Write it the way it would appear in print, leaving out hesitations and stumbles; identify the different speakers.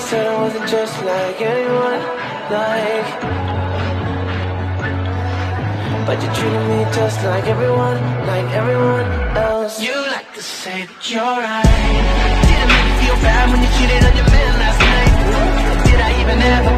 Speaker 1: said I wasn't just like anyone, like. But you treated me just like everyone else. You like to say that you're right. Didn't make you feel bad when you cheated on your man last night. Did I even ever